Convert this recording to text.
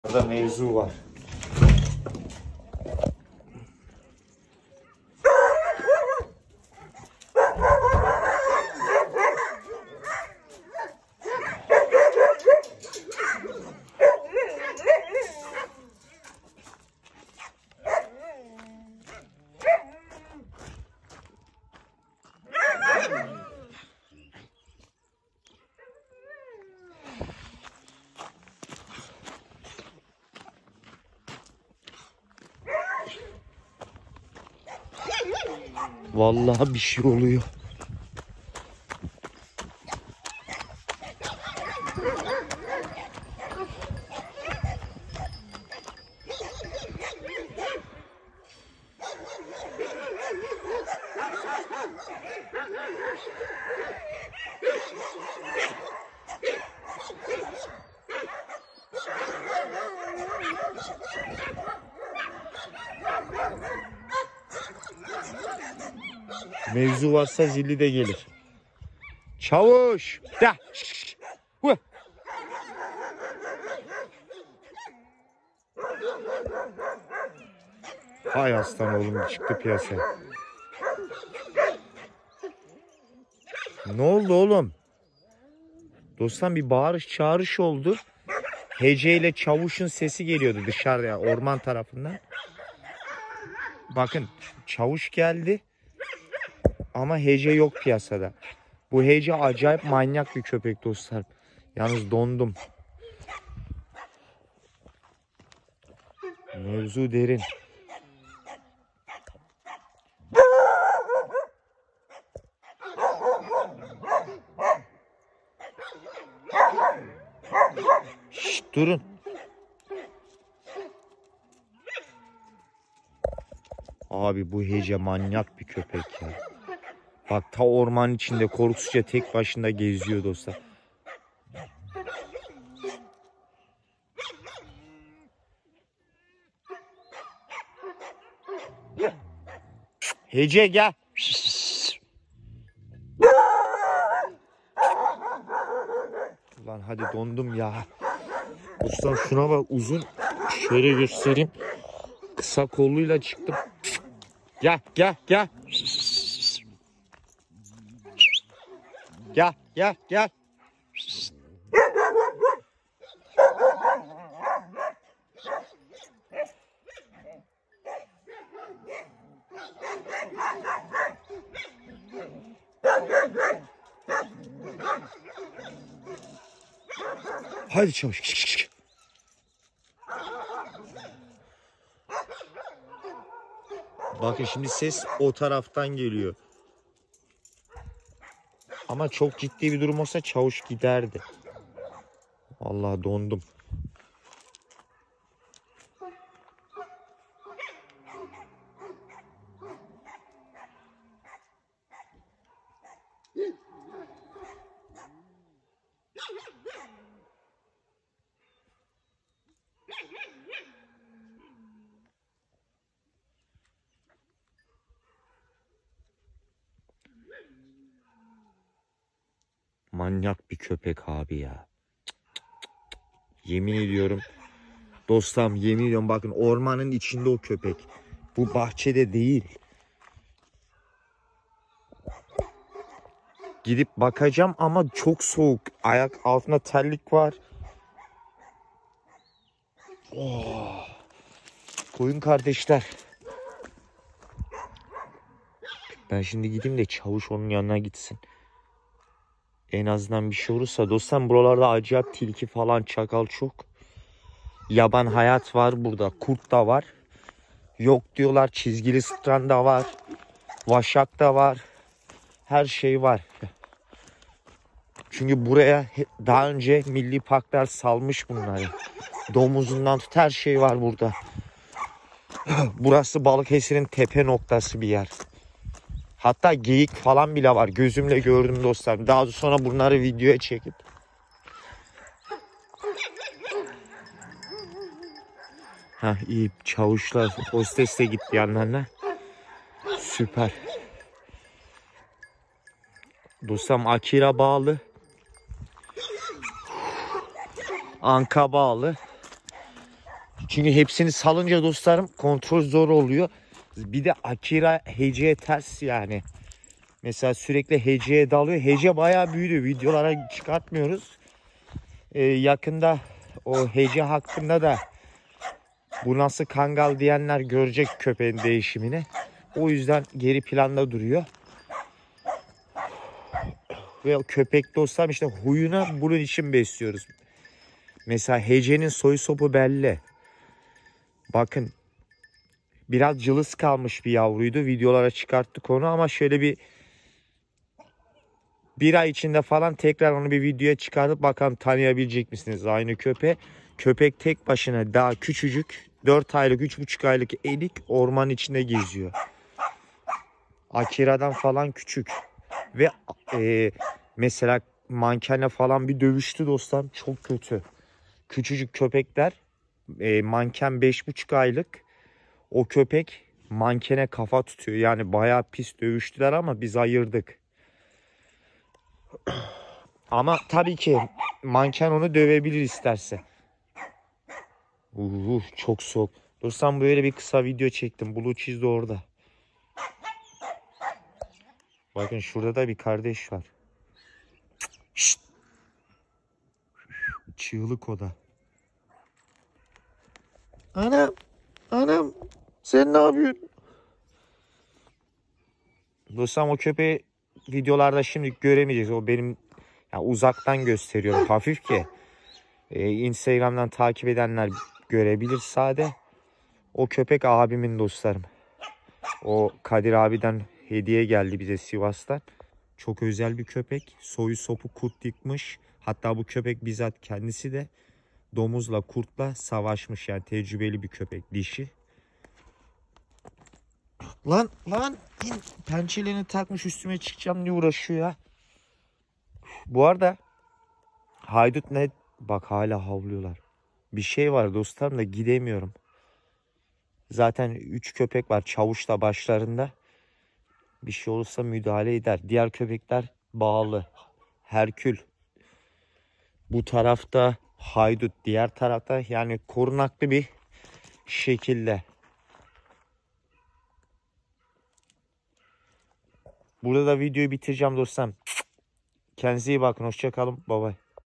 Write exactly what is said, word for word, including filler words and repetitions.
Burada mevzu var. Vallahi bir şey oluyor. Mevzu varsa zilli de gelir. Çavuş! Da! Hı. Hay aslan oğlum, çıktı piyasaya. Ne oldu oğlum? Dostum bir bağırış çağırış oldu. Hece ile çavuşun sesi geliyordu dışarıya, orman tarafından. Bakın çavuş geldi. Ama Hece yok piyasada. Bu Hece acayip manyak bir köpek dostlar. Yalnız dondum. Mevzu derin. Şşt, durun. Abi bu Hece manyak bir köpek ya. Bak ta ormanın içinde korkusuzca tek başına geziyor dostlar. Hece gel. Ulan hadi dondum ya. Dostlar şuna bak, uzun. Şöyle göstereyim. Kısa kolluyla çıktım. Gel gel gel. Gel gel gel. Hadi çavuş. Bakın şimdi ses o taraftan geliyor. Ama çok ciddi bir durum olsa çavuş giderdi. Vallahi dondum. Manyak bir köpek abi ya. Cık cık cık. Yemin ediyorum. Dostum yemin ediyorum, bakın ormanın içinde o köpek. Bu bahçede değil. Gidip bakacağım ama çok soğuk. Ayak altında terlik var. Oh. Koyun kardeşler. Ben şimdi gideyim de çavuş onun yanına gitsin. En azından bir şey olursa dostum, buralarda acayip tilki falan, çakal çok. Yaban hayat var burada. Kurt da var. Yok diyorlar, çizgili sıtran da var. Vaşak da var. Her şey var. Çünkü buraya daha önce milli parklar salmış bunları. Domuzundan tut her şey var burada. Burası Balıkesir'in tepe noktası bir yer. Hatta geyik falan bile var. Gözümle gördüm dostlar. Daha sonra bunları videoya çekip. Ha iyi, çavuşlar, hostes de gitti yanlarına. Süper. Dostum Akira bağlı. Anka bağlı. Çünkü hepsini salınca dostlarım kontrol zor oluyor. Bir de Akira Hece'ye ters yani. Mesela sürekli Hece'ye dalıyor. Hece bayağı büyüdü. Videolara çıkartmıyoruz. Ee, yakında o Hece hakkında da bu nasıl kangal diyenler görecek köpeğin değişimini. O yüzden geri planda duruyor. Ve o köpek dostlarım işte huyuna bunun için besliyoruz. Mesela Hece'nin soy sopu belli. Bakın biraz cılız kalmış bir yavruydu. Videolara çıkarttık onu ama şöyle bir bir ay içinde falan tekrar onu bir videoya çıkartıp bakalım tanıyabilecek misiniz aynı köpeği. Köpek tek başına daha küçücük dört aylık üç buçuk aylık elik orman içinde geziyor. Akira'dan falan küçük. Ve e, mesela mankenle falan bir dövüştü dostlar. Çok kötü. Küçücük köpekler e, manken beş buçuk aylık. O köpek mankene kafa tutuyor. Yani bayağı pis dövüştüler ama biz ayırdık. Ama tabii ki manken onu dövebilir isterse. Uh, çok soğuk. Dostum böyle bir kısa video çektim. Blue Cheese de orada. Bakın şurada da bir kardeş var. Şşt. Çığlık o da. Anam. Anam. Sen ne yapıyorsun? Dostum o köpeği videolarda şimdi göremeyeceğiz. O benim yani uzaktan gösteriyorum hafif ki. Ee, Instagram'dan takip edenler görebilir sade. O köpek abimin dostlarım. O Kadir abiden hediye geldi bize Sivas'tan. Çok özel bir köpek. Soyu sopu kurt yıkmış. Hatta bu köpek bizzat kendisi de domuzla kurtla savaşmış. Yani tecrübeli bir köpek. Dişi. Lan lan in. Pençelerini takmış üstüme çıkacağım diye uğraşıyor ya. Bu arada haydut ne? Bak hala havlıyorlar. Bir şey var dostlarım da gidemiyorum. Zaten üç köpek var çavuşla başlarında. Bir şey olursa müdahale eder. Diğer köpekler bağlı. Herkül. Bu tarafta haydut. Diğer tarafta yani korunaklı bir şekilde. Burada da videoyu bitireceğim dostlarım. Kendinize iyi bakın. Hoşça kalın. Bye bye.